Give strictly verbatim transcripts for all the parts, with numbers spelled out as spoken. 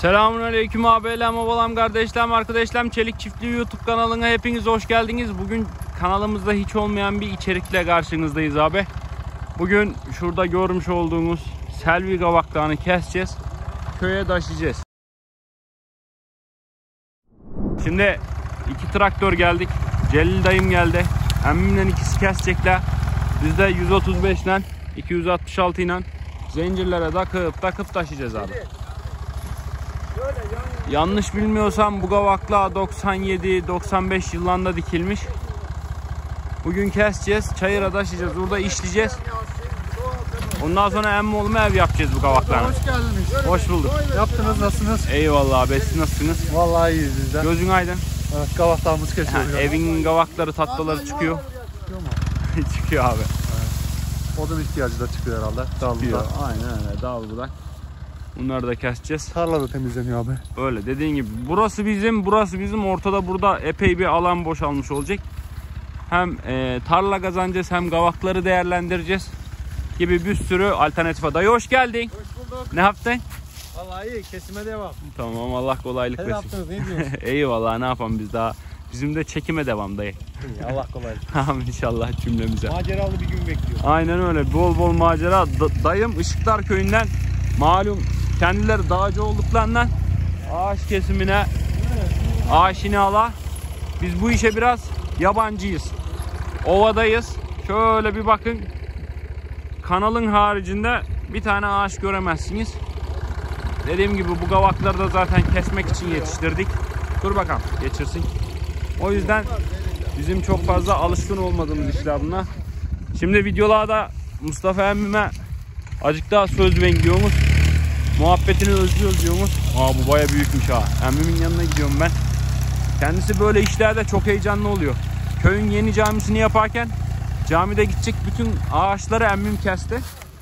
Selamünaleyküm abilerim, obalam, kardeşlerim, arkadaşlarım. Çelik Çiftliği YouTube kanalına hepiniz hoş geldiniz. Bugün kanalımızda hiç olmayan bir içerikle karşınızdayız abi. Bugün şurada görmüş olduğunuz selvi kavaklarını keseceğiz. Köye taşıyacağız. Şimdi iki traktör geldik. Celil dayım geldi. Emmimle ikisi kesecekler. Biz de yüz otuz beş ile iki yüz altmış altı ile zincirlere takıp takıp taşıyacağız abi. Yanlış bilmiyorsam bu kavakla doksan yedi doksan beş yıllarında dikilmiş. Bugün keseceğiz, çayıra taşıyacağız, burada işleyeceğiz. Ondan sonra emmi oğlum ev yapacağız bu kavaklarına. Hoş geldiniz. Hoş bulduk. Yaptınız, nasılsınız? Eyvallah abi, siz nasılsınız? Vallahi iyiyiz bizden. Gözün aydın. Evet, kavaklarımız kesiyoruz. Ha, evin kavakları, tatlıları çıkıyor. Çıkıyor mu? Çıkıyor abi. Evet. Odun ihtiyacı da çıkıyor herhalde. Çıkıyor. Dağlıda. Aynen öyle, dağıl budak. Bunları da keseceğiz. Tarla da temizleniyor abi. Öyle dediğin gibi. Burası bizim, burası bizim. Ortada burada epey bir alan boşalmış olacak. Hem e, tarla kazanacağız, hem kavakları değerlendireceğiz gibi bir sürü alternatif. Dayı hoş geldin. Hoş bulduk. Ne yaptın? Vallahi iyi, kesime devam. Tamam, Allah kolaylık Ne versin. yaptınız, ne diyorsunuz? Eyvallah, ne yapalım biz daha. Bizim de çekime devam dayı. İyi, Allah kolaylık. Tamam inşallah cümlemize. Maceralı bir gün bekliyor. Aynen öyle, bol bol macera. Da dayım Işıklar Köyü'nden, malum kendileri dağcı olduklarından ağaç kesimine aşinalar. Biz bu işe biraz yabancıyız. Ovadayız. Şöyle bir bakın. Kanalın haricinde bir tane ağaç göremezsiniz. Dediğim gibi bu kavakları da zaten kesmek için yetiştirdik. Dur bakalım geçirsin. O yüzden bizim çok fazla alışkın olmadığımız işler bunlar. Şimdi videolarda Mustafa emmime azıcık daha söz bekliyormuş. Muhabbetini özlüyoruz diyormuş. Aa, bu baya büyükmüş ha. Emmimin yanına gidiyorum ben. Kendisi böyle işlerde çok heyecanlı oluyor. Köyün yeni camisini yaparken camide gidecek bütün ağaçları emmim kesti.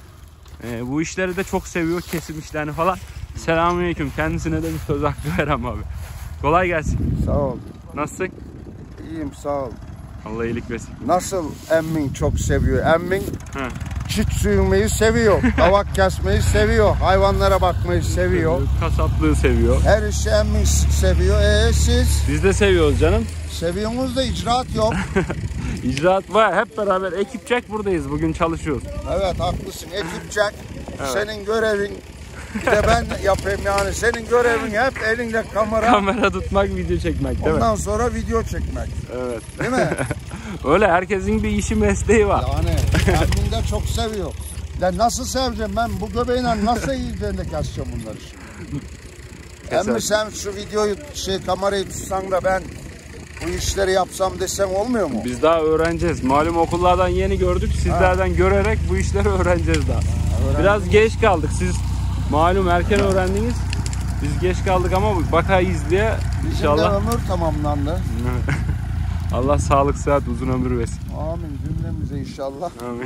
Ee, bu işleri de çok seviyor, kesim işlerini falan. Selamünaleyküm. Kendisine de bir söz hakkı verem abi. Kolay gelsin. Sağ ol. Nasılsın? İyiyim, sağ ol. Allah iyilik versin. Nasıl emmin çok seviyor? Emmin He. çit sürmeyi seviyor. Kavak kesmeyi seviyor. Hayvanlara bakmayı seviyor. Kasaplığı seviyor. Her işi emmin seviyor. Ee siz? Biz de seviyoruz canım. Seviyorsunuz da icraat yok. İcraat var. Hep beraber ekipçek buradayız. Bugün çalışıyoruz. Evet, haklısın. Ekipçek. Evet. Senin görevin, bir de ben yapayım yani. Senin görevin hep elinde kamera. Kamera tutmak, video çekmek değil Ondan mi? sonra video çekmek. Evet. Değil mi? Öyle, herkesin bir işi, mesleği var. Yani emmin de çok seviyor. Ya nasıl seveceğim ben? Bu göbeğiyle nasıl yiyeceğim de keseceğim bunları şimdi? Emmi sen şu videoyu, şey kamerayı tutsan da ben bu işleri yapsam desem olmuyor mu? Biz daha öğreneceğiz. Malum okullardan yeni gördük. Sizlerden ha. görerek bu işleri öğreneceğiz daha. Ha, biraz geç kaldık. Siz malum erken öğrendiniz. Biz geç kaldık ama bakayız diye inşallah. Bizim de ömür tamamlandı. Allah sağlık, sıhhat, uzun ömür versin. Amin cümlemize inşallah. Amin.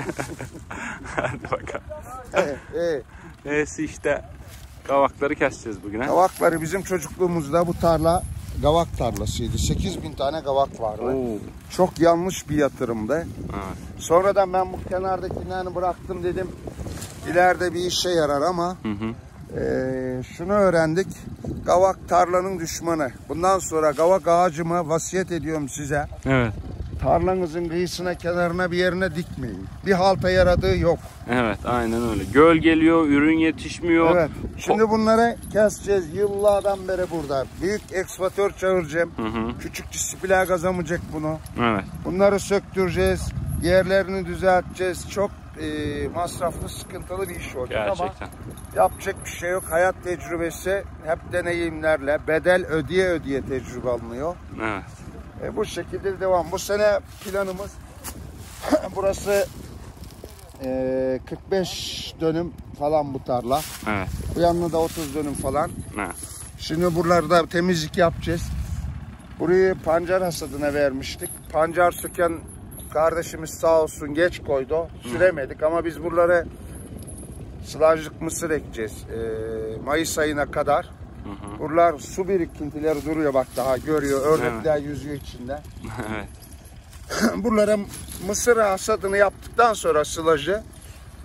Hadi bakalım. Evet, evet. Neyse işte kavakları keseceğiz bugün. He? Kavakları bizim çocukluğumuzda bu tarla kavak tarlasıydı. sekiz bin tane kavak vardı. Oo. Çok yanlış bir yatırımdı. Evet. Sonradan ben bu kenardakilerini bıraktım, dedim ileride bir işe yarar ama hı hı. E, şunu öğrendik. Kavak tarlanın düşmanı. Bundan sonra kavak ağacımı vasiyet ediyorum size. Evet. Tarlanızın kıyısına, kenarına, bir yerine dikmeyin. Bir halta yaradığı yok. Evet, aynen öyle. Göl geliyor, ürün yetişmiyor. Evet. Şimdi bunları keseceğiz. Yıllardan beri burada. Büyük ekskavatör çağıracağım. Hı hı. Küçük disipline kazamayacak bunu. Evet. Bunları söktüreceğiz. Yerlerini düzelteceğiz. Çok e, masraflı, sıkıntılı bir iş olacak. Gerçekten. Ama yapacak bir şey yok. Hayat tecrübesi hep deneyimlerle, bedel ödeye ödeye tecrübe alınıyor. Evet. E, bu şekilde devam. Bu sene planımız burası e, kırk beş dönüm falan bu tarla. Evet. Bu yanına da otuz dönüm falan. Evet. Şimdi buralarda temizlik yapacağız. Burayı pancar hasadına vermiştik. Pancar söken kardeşimiz sağ olsun geç koydu. Süremedik ama biz buraları sılajlık mısır ekeceğiz. E, Mayıs ayına kadar. Hı hı. Buralar su birikintileri duruyor, bak daha görüyor. Ördekler evet. yüzüyor içinde. Evet. Buralara mısır hasadını yaptıktan sonra sılajı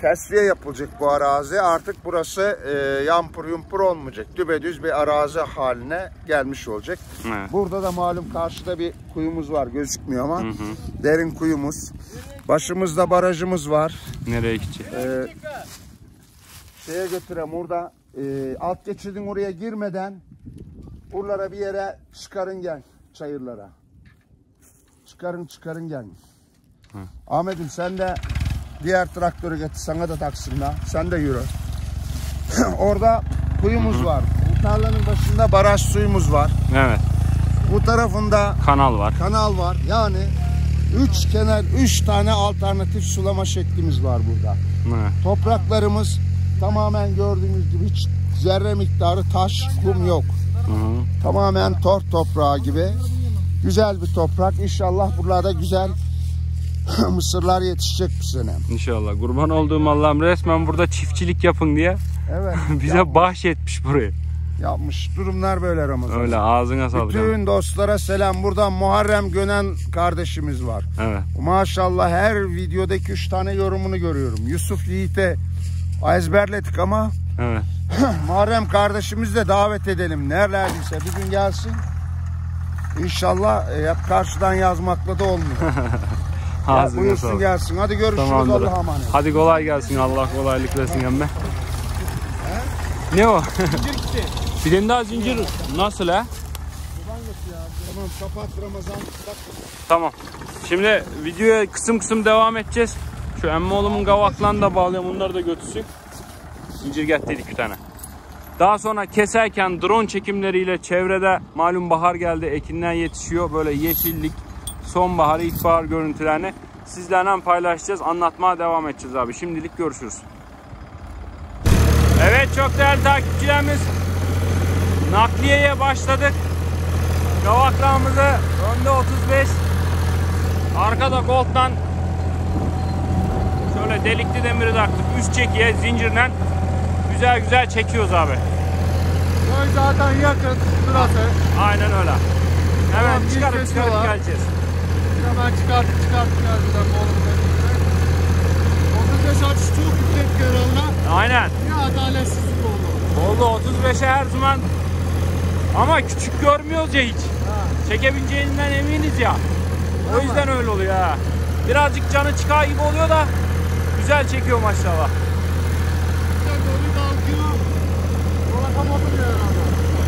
tesviye yapılacak bu arazi. Artık burası e, yampur yumpur olmayacak. Düpedüz bir arazi haline gelmiş olacak. Evet. Burada da malum karşıda bir kuyumuz var, gözükmüyor ama Hı hı. derin kuyumuz. Başımızda barajımız var. Nereye gidecek? Ee, şeye götürem orada e, alt geçidin oraya girmeden buralara bir yere çıkarın gel, çayırlara. Çıkarın çıkarın gel. Hı. Ahmet'im sen de diğer traktörü getir, sana da taksınlar. Sen de yürü. Orada kuyumuz Hı hı. var. Bu tarlanın başında baraj suyumuz var. Evet. Bu tarafında Kanal var. kanal var. Yani üç kenar, üç tane alternatif sulama şeklimiz var burada. Evet. Topraklarımız tamamen gördüğünüz gibi hiç zerre miktarı taş, kum yok. Hı hı. Tamamen tort toprağı gibi. Güzel bir toprak. İnşallah buralarda güzel mısırlar yetişecek bu sene. İnşallah. Kurban olduğum Allah'ım, resmen burada çiftçilik yapın diye Evet. bize yapmış, bahşetmiş burayı. yapmış. Durumlar böyle Ramazan. Öyle, ağzına sağlık. Bütün dostlara selam. Buradan Muharrem Gönen kardeşimiz var. Evet. Maşallah her videodaki üç tane yorumunu görüyorum. Yusuf Yiğit'e ezberledik ama Evet. Muharrem kardeşimizi de davet edelim. Nerelerdeyse bir gün gelsin. İnşallah e, hep karşıdan yazmakla da olmuyor. Ya, Ağzına buyursun sağlık. gelsin. Hadi görüşürüz. Tamamdır. Allah'a emanet. Hadi kolay gelsin. Allah kolaylık versin emme. Ne o? Bir tane daha zincir nasıl ha? Tamam kapat Ramazan. Tamam. Şimdi videoya kısım kısım devam edeceğiz. Şu emmoğlumun gavaklarını da bağlayalım. Onları da götürsün. Zincir getirdik bir tane. Daha sonra keserken drone çekimleriyle çevrede malum bahar geldi. Ekinler yetişiyor. Böyle yeşillik, sonbahar, ilkbahar görüntülerini sizlerle paylaşacağız. Anlatmaya devam edeceğiz abi. Şimdilik görüşürüz. Evet çok değerli takipçilerimiz. Nakliyeye başladık. Gavaklarımızı önde otuz beş. Arkada kolttan şöyle delikli demiri taktık. Üst çekiye zincirden güzel güzel çekiyoruz abi. Köy zaten yakın burası. Aynen öyle. Hemen Tamam, çıkarıp bir çıkarıp kesiyorlar. geleceğiz. Hemen çıkartıp çıkartıp geldiler oğlum. otuz beş açı çok yüksek görevler. Aynen. Ya adaletsizlik oldu. Oldu otuz beşe her zaman. Ama küçük görmüyoruz ya hiç. Ha. Çekebileceğinden eminiz ya. O yüzden öyle oluyor ha. Birazcık canı çıkar gibi oluyor da güzel çekiyor maşallah. Sen doğru kalkıyor. Bırakamadım ya herhalde.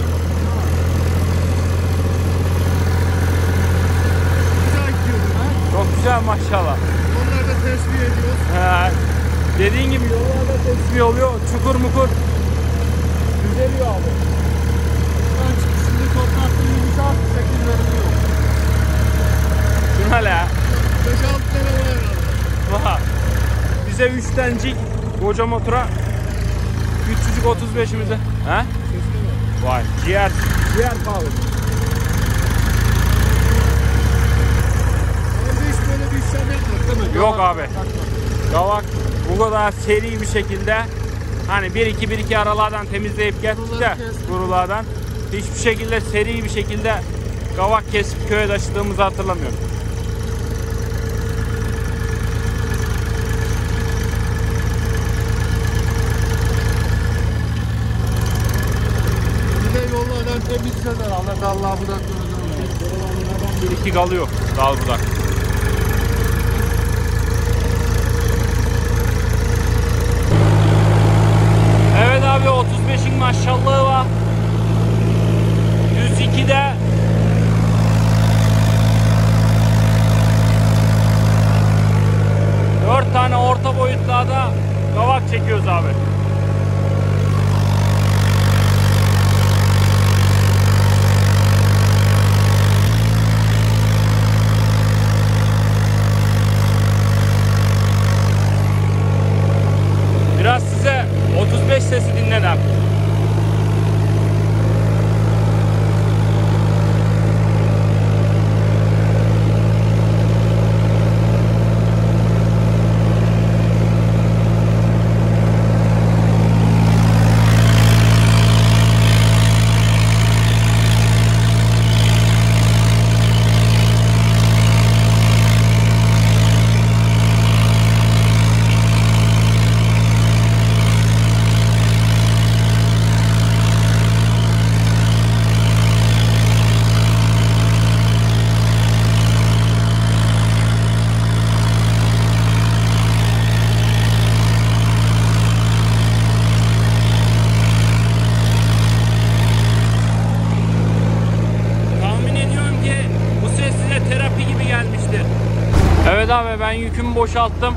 Güzel gidiyordun ha. Çok güzel maşallah. Onları da tesbih ediyoruz. He. Dediğin gibi yollarda tesbih oluyor. Çukur mukur düzeliyor abi. Ben çıkışında toprakta yumuşak şekil veriliyor. Şuna la. beş altı tane var herhalde. Vah. Bize üç tanecik koca motora küçücük otuz beşimize. He? Sesine bak. Vay ciğer ciğer pahalı. Önce hiç böyle bir işlem yapmadık değil mi? Yok Gavak abi. takmadık. Gavak bu kadar seri bir şekilde hani bir iki bir iki aralardan temizleyip gettik de Kuruları kestik. kurulardan hiçbir şekilde seri bir şekilde gavak kesip köye taşıdığımızı hatırlamıyorum. Bir de yollardan temizlediler. Allah Allah buradan dönüyor. Bir iki kalıyor dal budak. Evet abi otuz beşin maşallahı var. yüz ikide dört tane orta boyutlarda kavak çekiyoruz abi. Biraz size otuz beş sesi dinledim. abi ben yükümü boşalttım.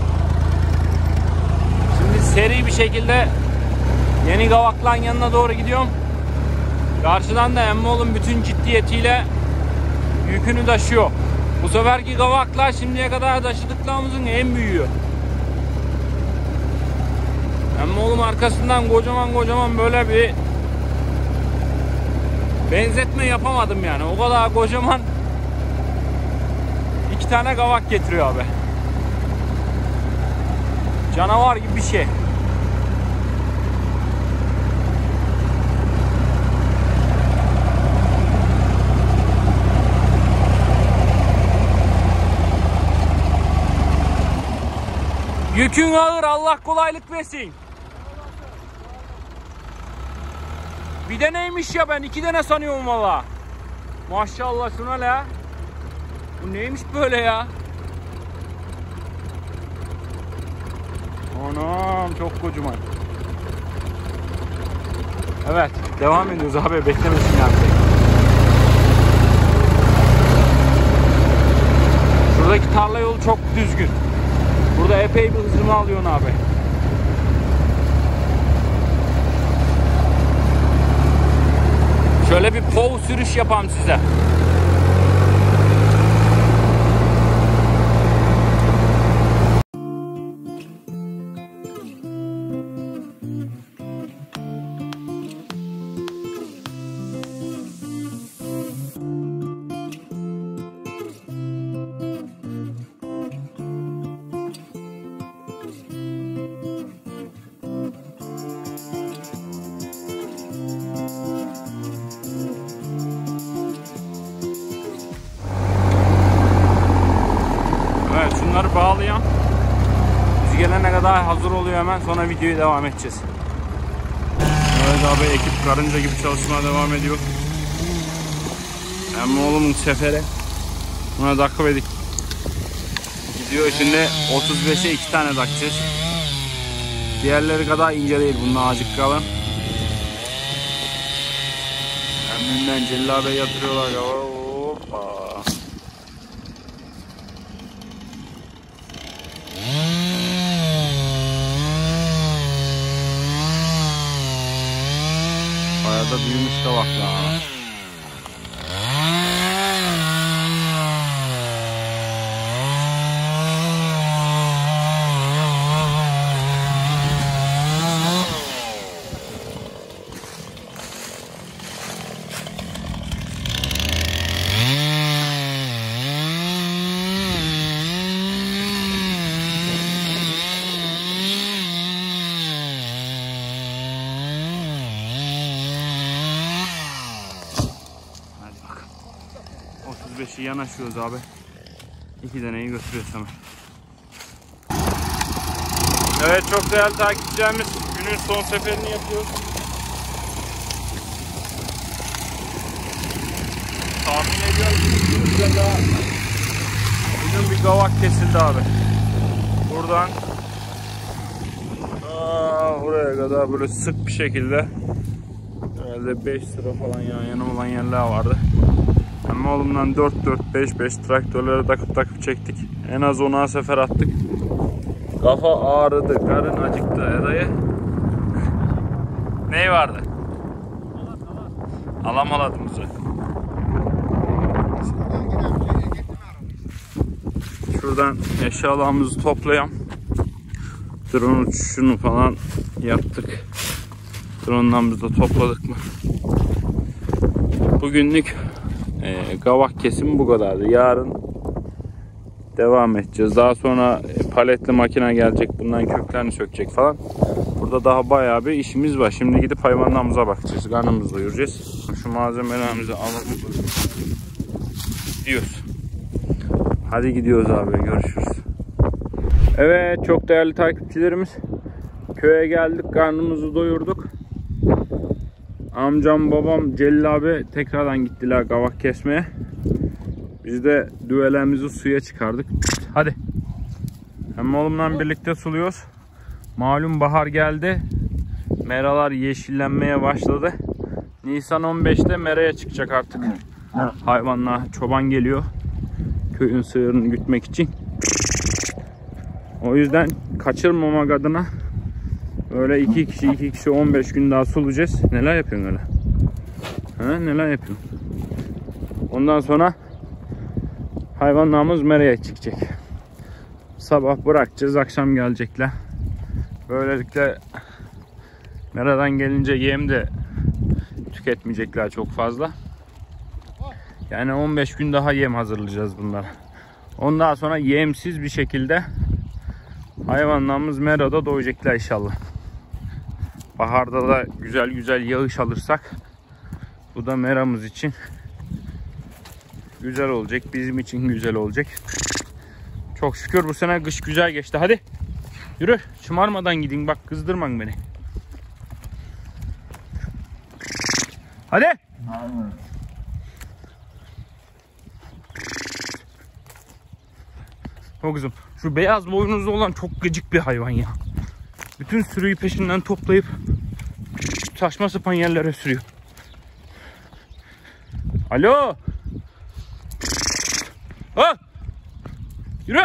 Şimdi seri bir şekilde Yeni Gavaklan yanına doğru gidiyorum. Karşıdan da emmoğlum bütün ciddiyetiyle yükünü taşıyor. Bu seferki Gavaklar şimdiye kadar taşıdıklarımızın en büyüğü. Emmoğlum arkasından kocaman kocaman böyle bir benzetme yapamadım yani. O kadar kocaman iki tane Gavak getiriyor abi. Canavar gibi bir şey. Yükün ağır, Allah kolaylık versin. Bir de neymiş ya, ben iki tane sanıyorum valla. Maşallah şuna la. Bu neymiş böyle ya? Anam çok kocaman. Evet devam ediyoruz abi, beklemesin yani. Şuradaki tarla yolu çok düzgün. Burada epey bir hızını alıyorsun abi. Şöyle bir pov sürüş yapalım size. Bunları bağlayan, biz gelene kadar hazır oluyor, hemen sonra videoyu devam edeceğiz. Evet abi, ekip karınca gibi çalışmaya devam ediyor. Emmoğlumun sefere buna takıverdik. Gidiyor şimdi otuz beşe iki tane takacağız. Diğerleri kadar ince değil, bunun azıcık kalın. Emminden Cellabe yatırıyorlar. Hoppa. Bayağı da büyümüş Gavaklar. otuz beşi yanaşıyoruz abi. İki taneyi götürüyoruz hemen. Evet, çok değerli takipçilerimiz, günün son seferini yapıyoruz. Tahmin ediyorum ki daha bugün bir Gavak kesildi abi. Buradan aa, buraya kadar böyle sık bir şekilde herhalde beş sıra falan yan yana olan yerler vardı. Ama oğlumdan dört dört beş beş traktörlere takıp takıp çektik. En az ona sefer attık. Kafa ağrıdı, karın acıktı. Eda'yı ney vardı? Alamaladım bize. Şuradan eşyalarımızı toplayalım. Drone uçuşunu falan yaptık. Drone'dan biz de topladık mı? Bugünlük e, Gavak kesimi bu kadardı. Yarın devam edeceğiz. Daha sonra paletli makine gelecek. Bundan köklerini sökecek falan. Burada daha bayağı bir işimiz var. Şimdi gidip hayvanlarımıza bakacağız. Karnımızı doyuracağız. Şu malzemelerimizi alalım. Gidiyoruz. Hadi gidiyoruz abi. Görüşürüz. Evet, çok değerli takipçilerimiz. Köye geldik. Karnımızı doyurduk. Amcam, babam, Celil abi tekrardan gittiler Gavak kesmeye. Biz de düvelerimizi suya çıkardık. Hadi. Hem oğlumla birlikte suluyoruz. Malum bahar geldi. Meralar yeşillenmeye başladı. Nisan on beşte meraya çıkacak artık. Hayvanlar, çoban geliyor. Köyün sığırını gütmek için. O yüzden kaçırmamak adına öyle iki kişi iki kişi on beş gün daha sulayacağız. Neler yapıyorsun öyle? Ha, neler yapıyorsun? Ondan sonra hayvanlarımız meraya çıkacak. Sabah bırakacağız, akşam gelecekler. Böylelikle meradan gelince yem de tüketmeyecekler çok fazla. Yani on beş gün daha yem hazırlayacağız bunlara. Ondan sonra yemsiz bir şekilde hayvanlarımız merada doyacaklar inşallah. Baharda da güzel güzel yağış alırsak bu da meramız için güzel olacak. Bizim için güzel olacak. Çok şükür bu sene kış güzel geçti. Hadi yürü, şımarmadan gidin, bak kızdırman beni. Hadi. Aynen. O kızım, şu beyaz boynuzlu olan çok gıcık bir hayvan ya. Bütün sürüyü peşinden toplayıp saçma sapan yerlere sürüyor. Alo. Ha! Yürü.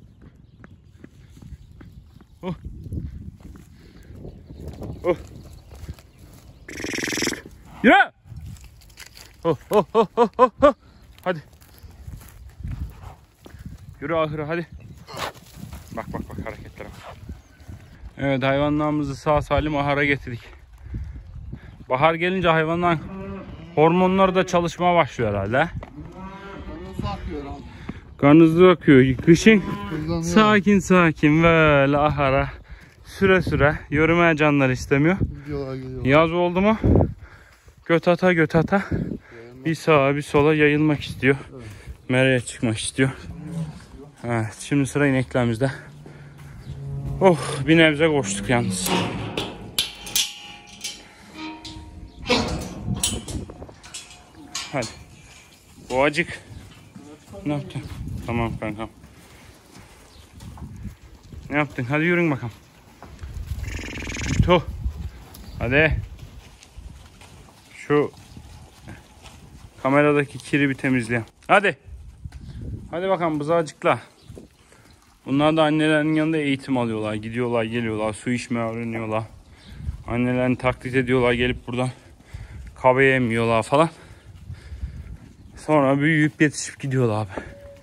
Oh. Oh. Yürü. Oh, oh, oh, oh, oh, oh. Hadi. Yürü ahıra hadi. Bak bak bak hareketlere bak. Evet, hayvanlarımızı sağ salim ahıra getirdik. Bahar gelince hayvanların hormonları da çalışmaya başlıyor herhalde. Kan hızlı akıyor. Kışın sakin sakin böyle ahara süre süre yürümeye canlar istemiyor. Yaz oldu mu göt ata göt ata bir sağa bir sola yayılmak istiyor. Meraya çıkmak istiyor. Evet, şimdi sıra ineklerimizde. Oh, bir nebze koştuk yalnız. Hadi. Boğacık. Ne yaptın? Tamam kankam. Ne yaptın? Hadi yürün bakalım. Tuh. Hadi. Şu kameradaki kiri bir temizleyelim. Hadi. Hadi bakalım bızağcıkla. Bunlar da annelerin yanında eğitim alıyorlar. Gidiyorlar, geliyorlar, su içmeye öğreniyorlar. Annelerini taklit ediyorlar, gelip buradan kahve yemiyorlar falan. Sonra büyüyüp yetişip gidiyorlar abi.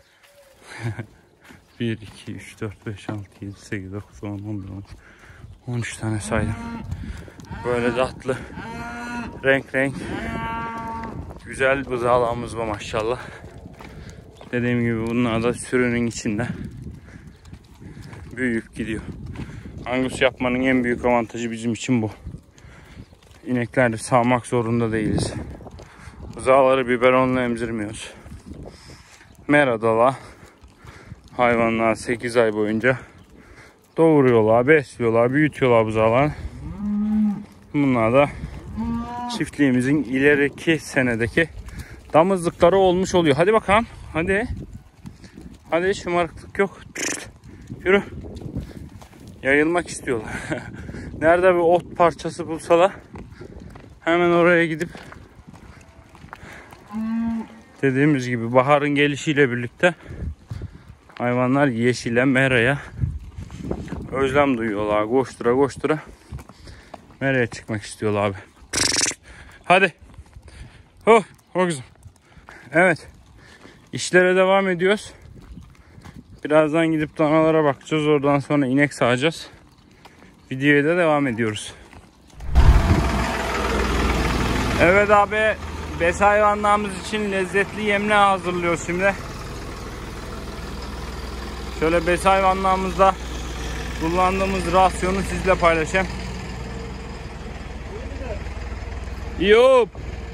bir, iki, üç, dört, beş, altı, yedi, sekiz, dokuz, on, on bir, on iki, on üç tane saydım. Böyle tatlı, renk renk, güzel buzağlarımız var maşallah. Dediğim gibi bunlar da sürünün içinde büyüyüp gidiyor. Angus yapmanın en büyük avantajı bizim için bu. İnekleri sağmak zorunda değiliz. Buzağları biberonla emzirmiyoruz. Meradalar hayvanlar sekiz ay boyunca doğuruyorlar, besliyorlar, büyütüyorlar buzağları. Bunlar da çiftliğimizin ileriki senedeki damızlıkları olmuş oluyor. Hadi bakalım. Hadi. Hadi, şımarıklık yok. Yürü. Yayılmak istiyorlar. Nerede bir ot parçası bulsalar hemen oraya gidip dediğimiz gibi baharın gelişiyle birlikte hayvanlar yeşile, meraya özlem duyuyorlar. Koştura koştura meraya çıkmak istiyorlar abi. Hadi. Oh, o güzel. Evet. İşlere devam ediyoruz. Birazdan gidip danalara bakacağız. Oradan sonra inek sağacağız. Videoya da devam ediyoruz. Evet abi. Bes hayvanlarımız için lezzetli yemler hazırlıyoruz şimdi. Şöyle bes hayvanlarımızda kullandığımız rasyonu sizle paylaşayım. Yup.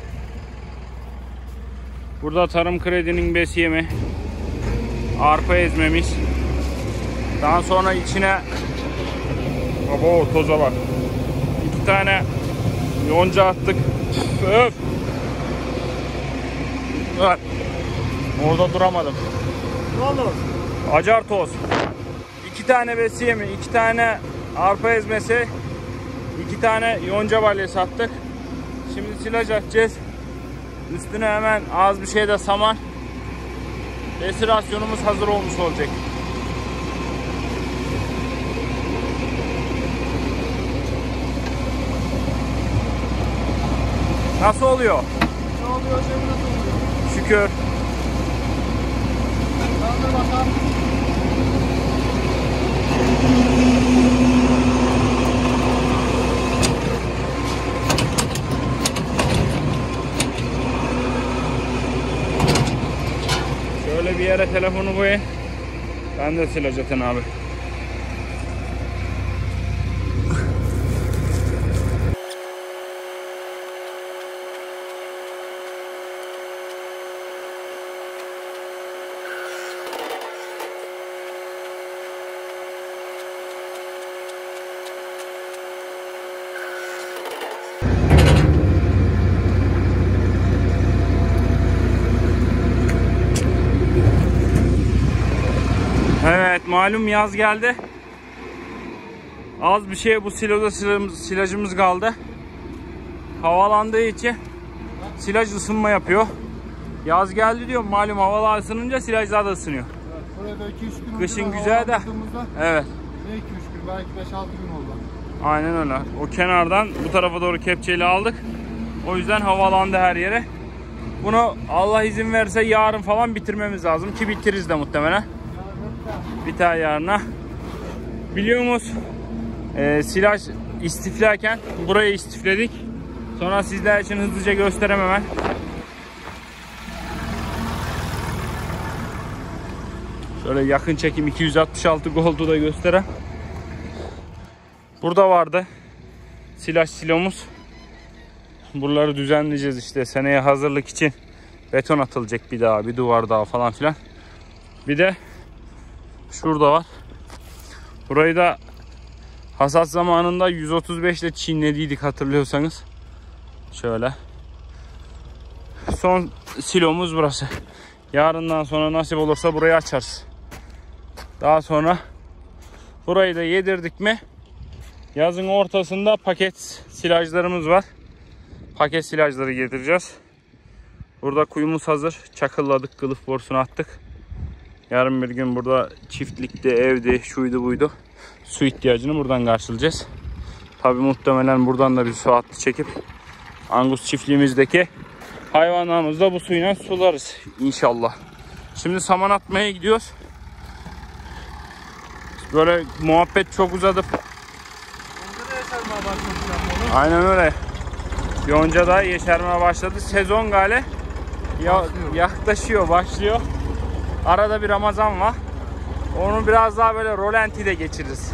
Burada Tarım Kredi'nin bes yemi. Arpa ezmemiz. Daha sonra içine abo toza bak. İki tane yonca attık. Öf. Evet. Orada duramadım. Ne oldu? Acar toz. İki tane besi yemi, iki tane arpa ezmesi, iki tane yonca balyası attık. Şimdi silaj atacağız. Üstüne hemen az bir şey de saman. Besi rasyonumuz hazır olmuş olacak. Nasıl oluyor? Ne oluyor? Şey nasıl oluyor? Şükür. Kaldır bakalım. Şöyle bir yere telefonu koyayım. Ben de sileceğim abi. Evet, malum yaz geldi. Az bir şey bu siloda silajımız kaldı. Havalandığı için silaj ısınma yapıyor. Yaz geldi diyor, malum havalar ısınınca silajlar da ısınıyor. Evet, burada iki üç gün Kışın güzel de. Evet. Ne iki üç gün, belki beş altı gün oldu. Aynen öyle. O kenardan bu tarafa doğru kepçeyle aldık. O yüzden havalandı her yere. Bunu Allah izin verirse yarın falan bitirmemiz lazım ki bitiririz de muhtemelen. Biter yarına. Biliyor musunuz? Ee, silaj istiflerken burayı istifledik. Sonra sizler için hızlıca gösteremem hemen. Şöyle yakın çekim iki yüz altmış altı Gold'u da göstereyim. Burada vardı silaj silomuz. Buraları düzenleyeceğiz işte, seneye hazırlık için beton atılacak bir daha, bir duvar daha falan filan. Bir de şurada var. Burayı da hasat zamanında yüz otuz beş ile çinlediydik hatırlıyorsanız. Şöyle. Son silomuz burası. Yarından sonra nasip olursa burayı açarız. Daha sonra burayı da yedirdik mi yazın ortasında paket silajlarımız var. Paket silajları yedireceğiz. Burada kuyumuz hazır. Çakılladık, kılıf borusunu attık. Yarın bir gün burada çiftlikte, evde, şuydu buydu su ihtiyacını buradan karşılayacağız. Tabi muhtemelen buradan da bir su hattı çekip Angus çiftliğimizdeki hayvanlarımızı da bu suyla sularız inşallah. Şimdi saman atmaya gidiyoruz. Böyle muhabbet çok uzadı. Aynen öyle. Yonca da yeşermeye başladı. Sezon gale ya, yaklaşıyor, başlıyor. Arada bir Ramazan var. Onu biraz daha böyle rolantide geçiririz.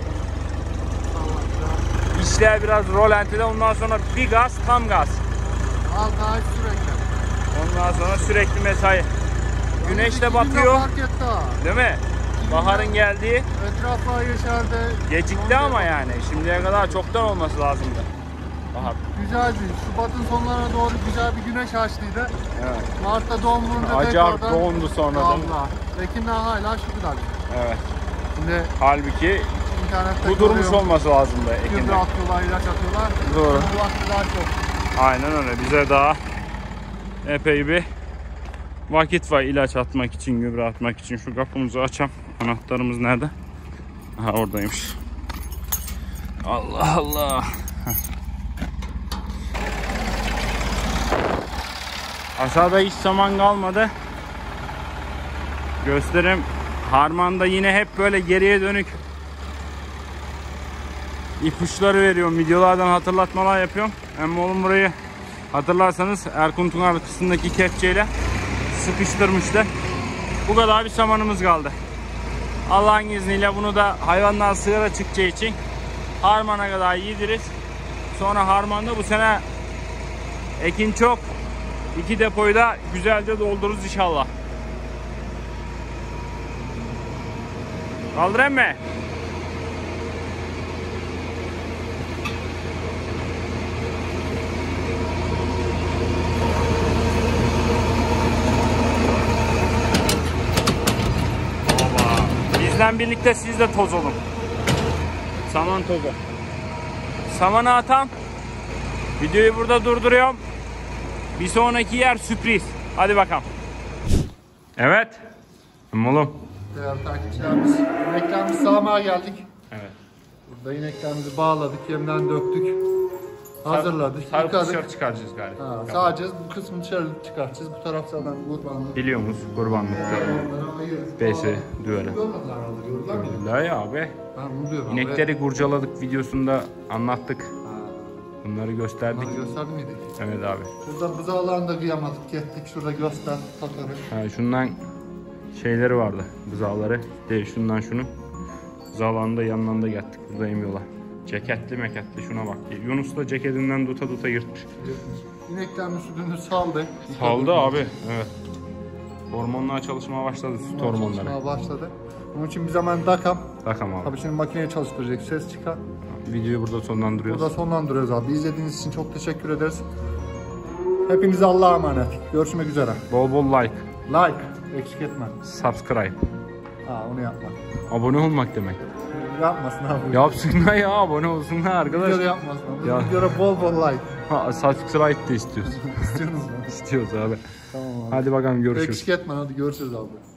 İşler biraz rolantide, ondan sonra bir gaz, tam gaz. Altı ay sürekli. Ondan sonra sürekli mesai. Güneş de batıyor. Değil mi? Baharın geldiği. Etrafa yeşerdi. Gecikti ama yani. Şimdiye kadar çoktan olması lazımdı. Bahar. Güzeldi. Şubat'ın sonlarına doğru güzel bir güneş açtıydı. Evet. Mart'ta don vurunca Acayip tekrardan dondu sonra. Allah. Ekim'den hala şu kadar. Evet. Şimdi halbuki internette kudurmuş görüyorum. olması lazımdı. Gübre atıyorlar, ilaç atıyorlar. Doğru. Bu vakti daha çok. Aynen öyle. Bize daha epey bir vakit var ilaç atmak için, gübre atmak için. Şu kapımızı açalım. Anahtarımız nerede? Aha, oradaymış. Allah Allah. Aşağıda hiç saman kalmadı. Gösterim. Harmanda yine hep böyle geriye dönük ipuçları veriyorum. Videolardan hatırlatmalar yapıyorum. Ama oğlum burayı hatırlarsanız Erkuntun arkasındaki kepçeyle sıkıştırmıştı. Bu kadar bir samanımız kaldı. Allah'ın izniyle bunu da hayvanlar sığıra çıkacağı için harmana kadar yediririz. Sonra harmanda bu sene ekin çok. İki depoyu da güzelce doldururuz inşallah. Kaldırayım mı? Bizden birlikte siz de toz olun. Saman tozu. Samanı atam. Videoyu burada durduruyorum. Bir sonraki yer sürpriz. Hadi bakalım. Evet. Oğlum. Değerli takipçilerimiz, ineklerimizi sağmaya geldik. Evet. Burada ineklerimizi bağladık, yemden döktük. hazırladık. Sarıp yıkadık. dışarı çıkaracağız galiba. Ha, sadece bu kısmı dışarı çıkartacağız. Bu taraftan kurbanlık. Biliyorsunuz kurbanlıkta. Onları ayırırız. Besi, düğeri. Görmediler herhalde, gördüler mi? La ya abi. Ben bunu diyorum. İnekleri kurcaladık videosunda anlattık. Ha, Bunları gösterdik. bunları gösterdi miydik? Evet abi. Burada buzağlarını da kıyamadık. Gittik şurada göster takarı. Ha, şundan şeyleri vardı. Buzağları. De şundan şunu. Buzağlarını da yanlarında yattık. Burada emiyorlar. Ceketli meketli şuna bak. Yunus da ceketinden duta duta yırtmış. İneklerin sütünü saldı. Saldı abi. Evet. Hormonlar çalışmaya başladı. Süt hormonları. Çalışmaya başladı. Bunun için bir zaman takam. Takam abi. Tabii şimdi makineyi çalıştıracak, ses çıkar. Videoyu burada sonlandırıyoruz. Burada sonlandırıyoruz abi. İzlediğiniz için çok teşekkür ederiz. Hepinize Allah'a emanet. Görüşmek üzere. Bol bol like. Like. Eksik etme. Subscribe. Ha, onu yapma. Abone olmak demek. Yapmasın abi. Yapsınlar ya, abone olsunlar arkadaş. Videoda yapmasın. Bu Ya. videoda bol bol like. Ha, subscribe de istiyoruz. İstiyorsunuz mu? İstiyoruz abi. Tamam abi. Hadi bakalım görüşürüz. Eksik etme, hadi görüşürüz abi.